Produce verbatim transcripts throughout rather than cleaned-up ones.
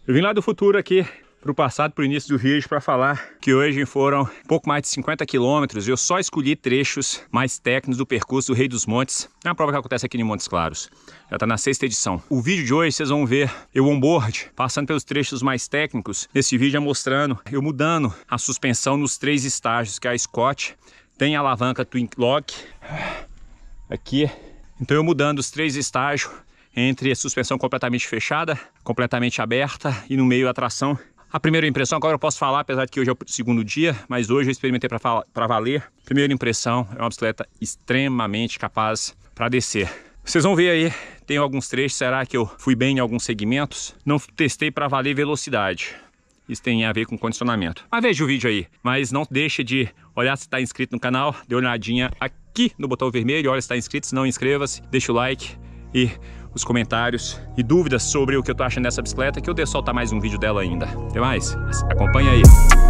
Eu vim lá do futuro aqui para o passado, para o início do vídeo, para falar que hoje foram um pouco mais de cinquenta quilômetros e eu só escolhi trechos mais técnicos do percurso do Rei dos Montes. É uma prova que acontece aqui em Montes Claros. Já está na sexta edição. O vídeo de hoje vocês vão ver eu on-board, passando pelos trechos mais técnicos. Nesse vídeo é mostrando eu mudando a suspensão nos três estágios, que é a Scott, tem a alavanca Twin Lock aqui. Então eu mudando os três estágios, entre a suspensão completamente fechada, completamente aberta e no meio a tração. A primeira impressão, agora eu posso falar, apesar de que hoje é o segundo dia, mas hoje eu experimentei para valer. Primeira impressão, é uma bicicleta extremamente capaz para descer. Vocês vão ver aí, tem alguns trechos, será que eu fui bem em alguns segmentos? Não testei para valer velocidade. Isso tem a ver com condicionamento. Mas veja o vídeo aí. Mas não deixe de olhar se está inscrito no canal, dê uma olhadinha aqui no botão vermelho, olha se está inscrito, se não inscreva-se, deixa o like e os comentários e dúvidas sobre o que eu tô achando dessa bicicleta, que eu devo soltar mais um vídeo dela ainda. Até mais, acompanha aí.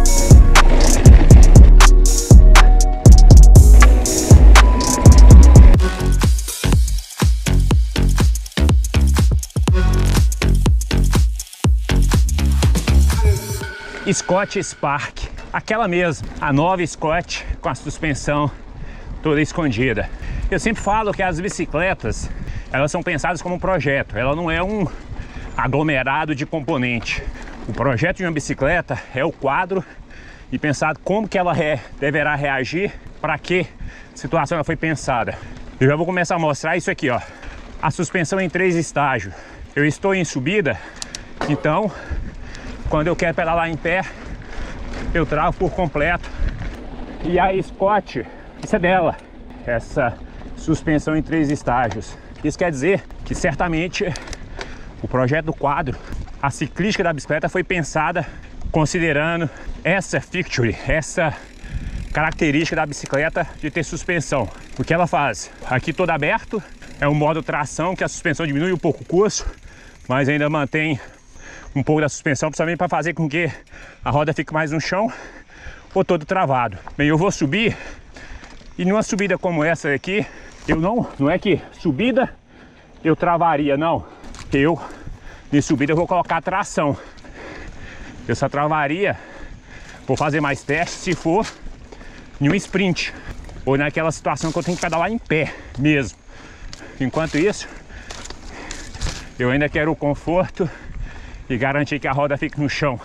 Scott Spark, aquela mesma, a nova Scott com a suspensão toda escondida. Eu sempre falo que as bicicletas, elas são pensadas como um projeto, ela não é um aglomerado de componente. O projeto de uma bicicleta é o quadro e pensado como que ela re, deverá reagir, para que situação ela foi pensada. Eu já vou começar a mostrar isso aqui, ó. A suspensão em três estágios. Eu estou em subida, então quando eu quero pedalar em pé, eu travo por completo. E a Scott, isso é dela, essa suspensão em três estágios. Isso quer dizer que certamente o projeto do quadro, a ciclística da bicicleta foi pensada considerando essa feature, essa característica da bicicleta de ter suspensão. O que ela faz? Aqui todo aberto, é um modo tração que a suspensão diminui um pouco o curso, mas ainda mantém um pouco da suspensão, principalmente para fazer com que a roda fique mais no chão ou todo travado. Bem, eu vou subir e numa subida como essa aqui, eu não, não é que subida eu travaria, não. Eu, em subida, eu vou colocar tração. Eu só travaria, vou fazer mais testes se for em um sprint. Ou naquela situação que eu tenho que pedalar em pé mesmo. Enquanto isso, eu ainda quero o conforto e garantir que a roda fique no chão.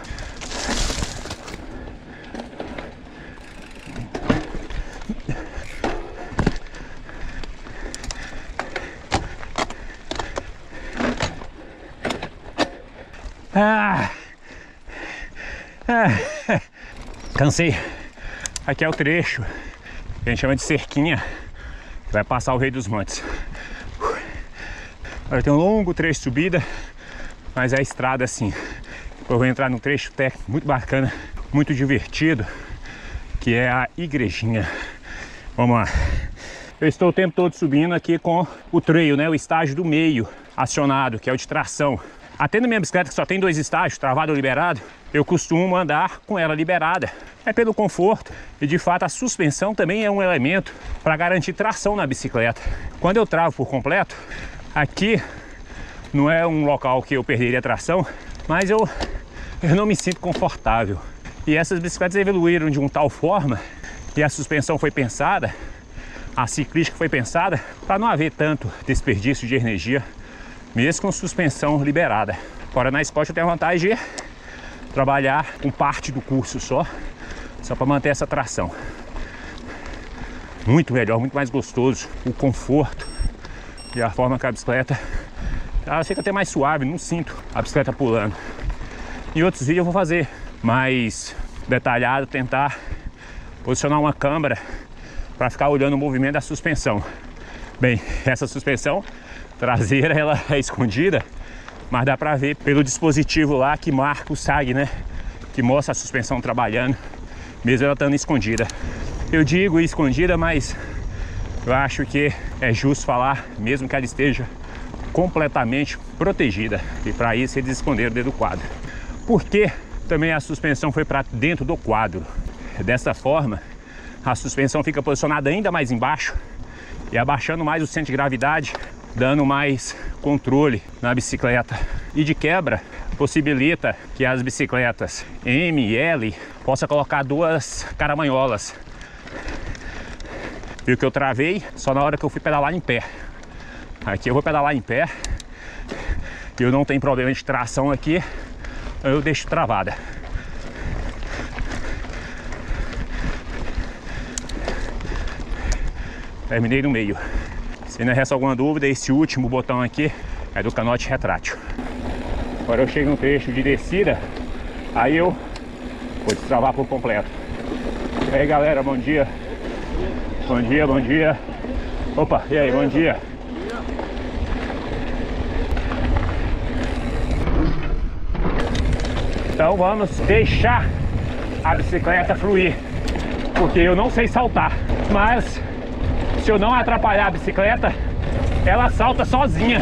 Ah, ah, cansei. Aqui é o trecho que a gente chama de cerquinha, que vai passar o Rei dos Montes. Agora tem um longo trecho de subida, mas é a estrada assim. Eu vou entrar num trecho técnico muito bacana, muito divertido, que é a Igrejinha. Vamos lá. Eu estou o tempo todo subindo aqui com o trail, né, o estágio do meio acionado, que é o de tração. Até na minha bicicleta, que só tem dois estágios, travado ou liberado, eu costumo andar com ela liberada. É pelo conforto e, de fato, a suspensão também é um elemento para garantir tração na bicicleta. Quando eu travo por completo, aqui não é um local que eu perderia tração, mas eu, eu não me sinto confortável. E essas bicicletas evoluíram de uma tal forma e a suspensão foi pensada, a ciclística foi pensada para não haver tanto desperdício de energia, mesmo com suspensão liberada. Agora na Scott eu tenho a vantagem de trabalhar com parte do curso só, só para manter essa tração. Muito melhor, muito mais gostoso, o conforto e a forma que a bicicleta, ela fica até mais suave, não sinto a bicicleta pulando. Em outros vídeos eu vou fazer mais detalhado, tentar posicionar uma câmera para ficar olhando o movimento da suspensão. Bem, essa suspensão traseira ela é escondida, mas dá pra ver pelo dispositivo lá que marca o S A G, né? Que mostra a suspensão trabalhando, mesmo ela estando escondida. Eu digo escondida, mas eu acho que é justo falar, mesmo que ela esteja completamente protegida. E para isso eles esconderam dentro do quadro. Por que também a suspensão foi para dentro do quadro? Dessa forma, a suspensão fica posicionada ainda mais embaixo e abaixando mais o centro de gravidade, dando mais controle na bicicleta. E de quebra, possibilita que as bicicletas M e L possa colocar duas caramanholas. Viu que eu travei só na hora que eu fui pedalar em pé. Aqui eu vou pedalar em pé, eu não tenho problema de tração aqui, eu deixo travada. Terminei no meio. Se ainda resta alguma dúvida, esse último botão aqui é do canote retrátil. Agora eu chego no trecho de descida, aí eu vou destravar por completo. E aí galera, bom dia. Bom dia, bom dia. Opa, e aí, bom dia. Então vamos deixar a bicicleta fluir, porque eu não sei saltar, mas se eu não atrapalhar a bicicleta, ela salta sozinha.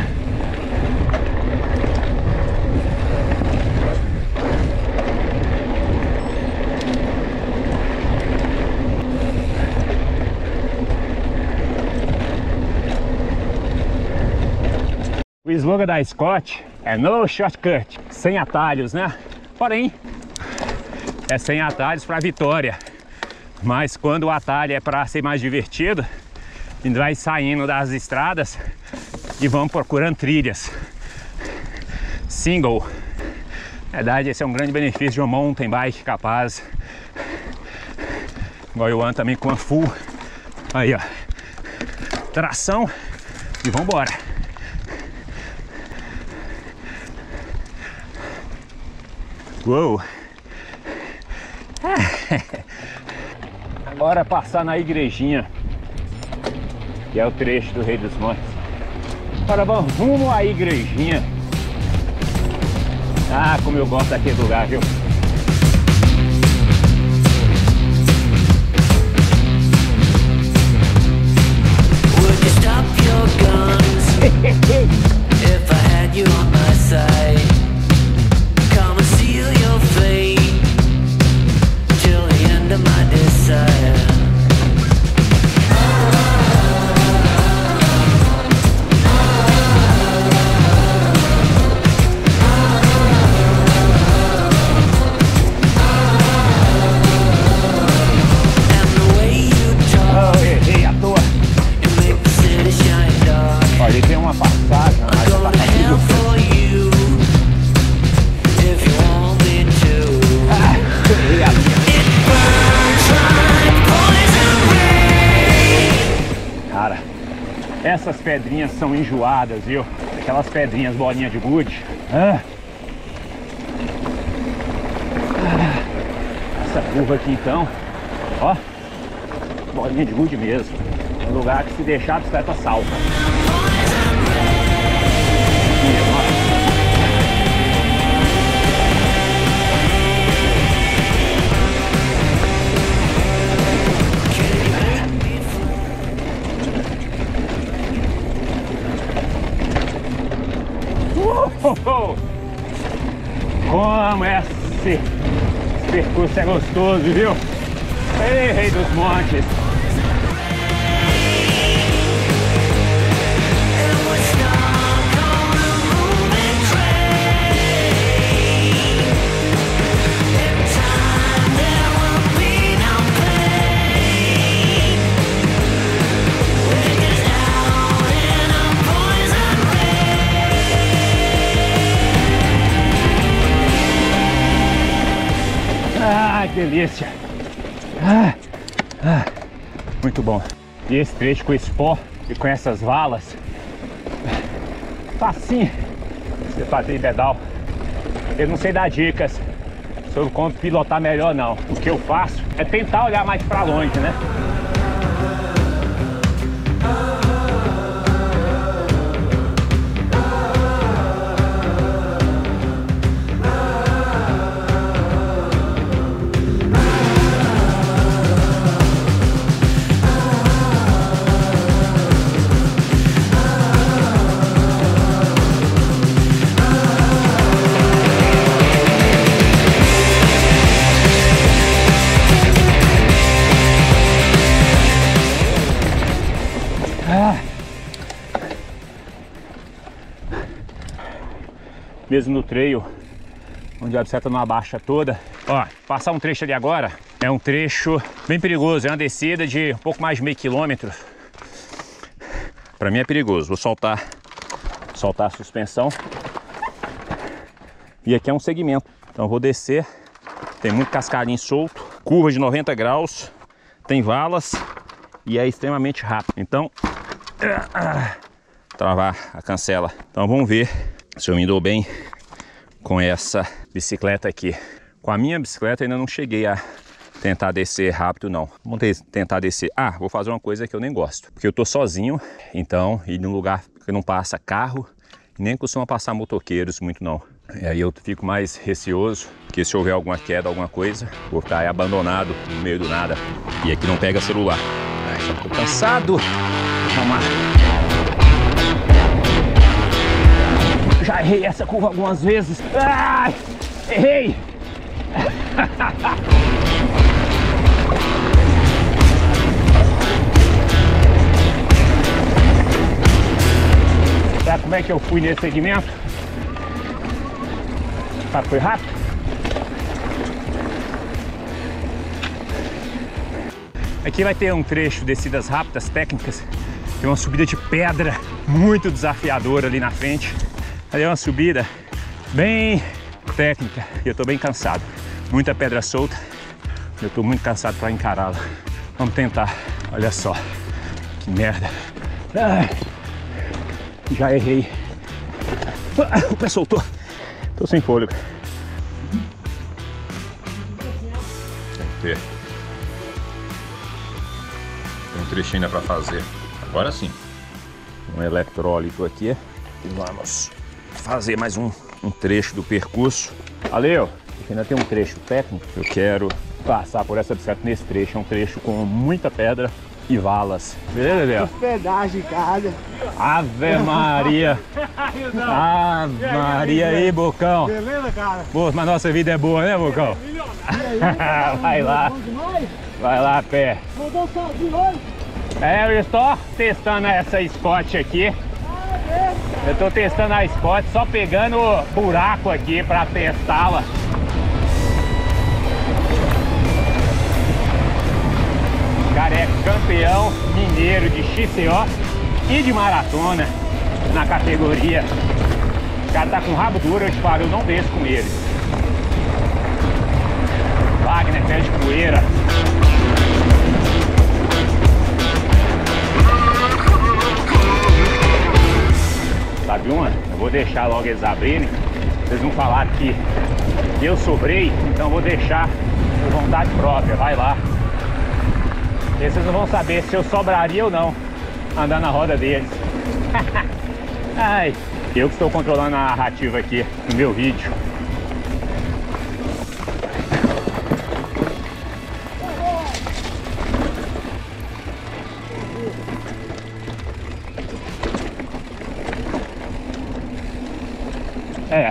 O slogan da Scott é no shortcut, sem atalhos, né? Porém, é sem atalhos para vitória. Mas quando o atalho é para ser mais divertido, a gente vai saindo das estradas e vamos procurando trilhas. Single. Na verdade, esse é um grande benefício de uma mountain bike capaz. Igual eu ando também com uma full. Aí, ó. Tração e vambora. Uou! Agora passar na igrejinha, que é o trecho do Rei dos Montes. Agora vamos rumo à igrejinha. Ah, como eu gosto daquele lugar, viu? Would you stop your guns if I had you on my side? Come and seal your fate till the end of my desire. And the way you talk, oh, errei à toa. You make the city shine dark. Olha, tem uma passagem, mas eu tá for you if you want me to. Ah, errei à toa. Cara, essas pedrinhas são enjoadas, viu? Aquelas pedrinhas bolinha de gude. Ah. Essa curva aqui então, ó, bolinha de gude mesmo. É um lugar que se deixar a bicicleta salta. Como esse percurso é gostoso, viu? Ei, Rei dos Montes! Ah, que delícia! Ah, ah, muito bom! E esse trecho com esse pó e com essas valas, facinho você fazer em pedal. Eu não sei dar dicas sobre como pilotar melhor não. O que eu faço é tentar olhar mais para longe, né? Mesmo no trail, onde a bicicleta não abaixa toda. Ó, passar um trecho ali agora é um trecho bem perigoso, é uma descida de um pouco mais de meio quilômetro. Pra mim é perigoso, vou soltar, soltar a suspensão. E aqui é um segmento, então eu vou descer, tem muito cascalhinho solto, curva de noventa graus, tem valas e é extremamente rápido. Então, travar a cancela. Então vamos ver se eu me dou bem com essa bicicleta aqui. Com a minha bicicleta ainda não cheguei a tentar descer rápido não. Vamos tentar descer. Ah, vou fazer uma coisa que eu nem gosto, porque eu tô sozinho, então ir num lugar que não passa carro, nem costuma passar motoqueiros muito não. E aí eu fico mais receoso, porque se houver alguma queda, alguma coisa, vou ficar aí abandonado no meio do nada. E aqui não pega celular. Ai, já tô cansado. Vamos lá. Já errei essa curva algumas vezes. Ai, errei! Sabe como é que eu fui nesse segmento? Ah, foi rápido. Aqui vai ter um trecho de descidas rápidas, técnicas. Tem uma subida de pedra muito desafiadora ali na frente. Ali é uma subida bem técnica e eu tô bem cansado. Muita pedra solta. Eu tô muito cansado para encará-la. Vamos tentar. Olha só. Que merda. Ai, já errei. Ah, o pé soltou. Tô sem fôlego. Tem que ter. Tem um trechinho ainda pra fazer. Agora sim. Um eletrólito aqui. E vamos fazer mais um, um trecho do percurso. Valeu! Ainda tem um trecho técnico. Eu quero passar por essa bicicleta nesse trecho. É um trecho com muita pedra e valas. Beleza, Léo? Hospedagem, cara. Ave Maria. Ave Maria aí, Bocão. Beleza, cara? Pô, mas nossa vida é boa, né, Bocão? Vai lá. Vai lá, pé. Mandou sozinho hoje? É, eu estou testando essa Scott aqui. Eu estou testando a Scott, só pegando buraco aqui para testá-la. Cara, é campeão mineiro de X C O e de maratona na categoria. O cara tá com rabo duro, eu te falo, eu não desço com ele. Wagner, pé de poeira. Sabe uma? Eu vou deixar logo eles abrirem. Vocês vão falar que eu sobrei, então eu vou deixar por vontade própria. Vai lá. E vocês não vão saber se eu sobraria ou não andar na roda deles. Ai, eu que estou controlando a narrativa aqui no meu vídeo. É.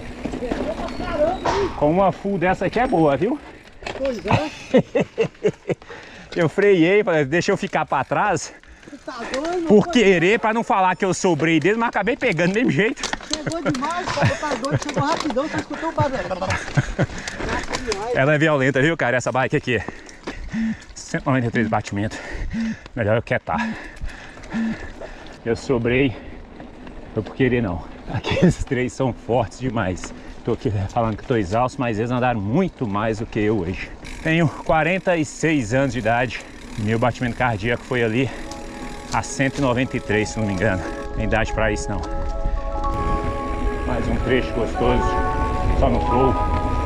Com uma full dessa aqui é boa, viu? Pois é. Eu freiei, falei, deixa eu ficar pra trás. Tá doido, por querer, pra não falar que eu sobrei dele, mas acabei pegando do mesmo jeito. Chegou demais, cara, tá doido, chegou rapidão, só escutou o barulho. Ela é violenta, viu, cara, essa bike aqui. cento e noventa e três batimentos. Melhor eu quietar. Eu sobrei, foi por querer não. Aqueles três são fortes demais. Tô aqui falando que tô exausto, mas eles andaram muito mais do que eu hoje. Tenho quarenta e seis anos de idade. Meu batimento cardíaco foi ali a cento e noventa e três, se não me engano. Tem idade pra isso não. Mais um trecho gostoso, só no flow.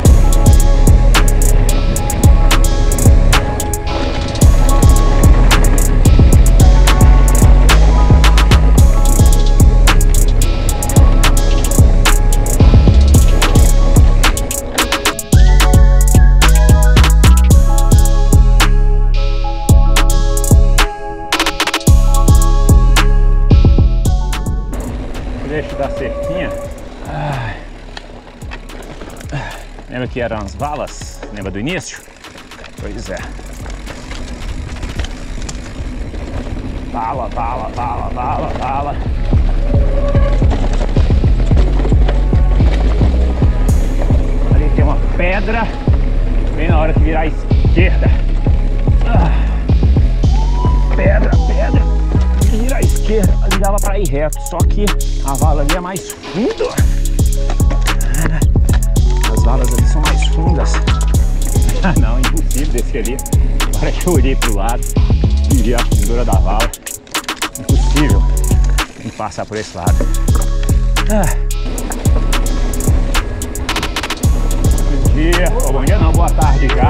Da cerquinha. Ai. Lembra que eram as valas? Lembra do início? Pois é. Vala, vala, vala, vala, vala. pedra bem na hora que virar à esquerda. Ah, pedra, pedra, vira à esquerda. Ali dava para ir reto, só que a vala ali é mais funda. As valas ali são mais fundas. Ah não, impossível descer ali. Agora que eu olhei pro lado e vi a fundura da vala, impossível em passar por esse lado. Ah. Bom dia, oh, bom dia não, boa tarde já.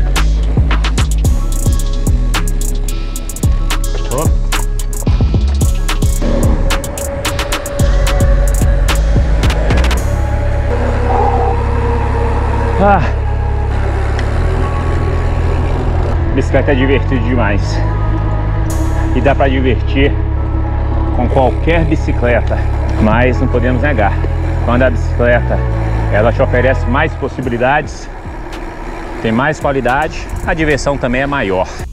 Oh. Ah. Bicicleta é divertido demais. E dá para divertir com qualquer bicicleta, mas não podemos negar, quando a bicicleta ela te oferece mais possibilidades, tem mais qualidade, a diversão também é maior.